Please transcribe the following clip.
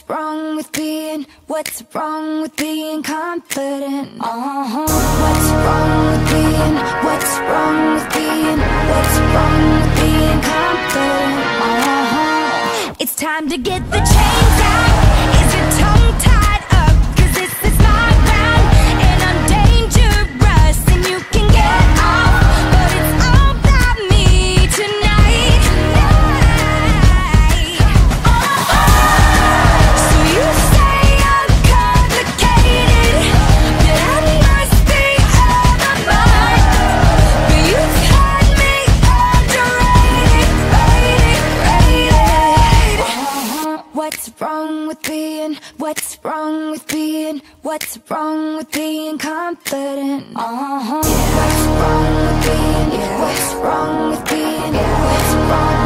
wrong with being, what's wrong with being confident? What's wrong with being, what's wrong with being, what's wrong with being confident? It's time to get the chains out. Is your tongue tied up? 'Cause this is my round, and I'm dangerous, and you can get off, but it's all about me tonight. So you say I'm complicated, that I must be out of mind, but you've had me underrated, rated. What's wrong with being, what's wrong with being, what's wrong with being confident? What's wrong with being, what's wrong with being, what's wrong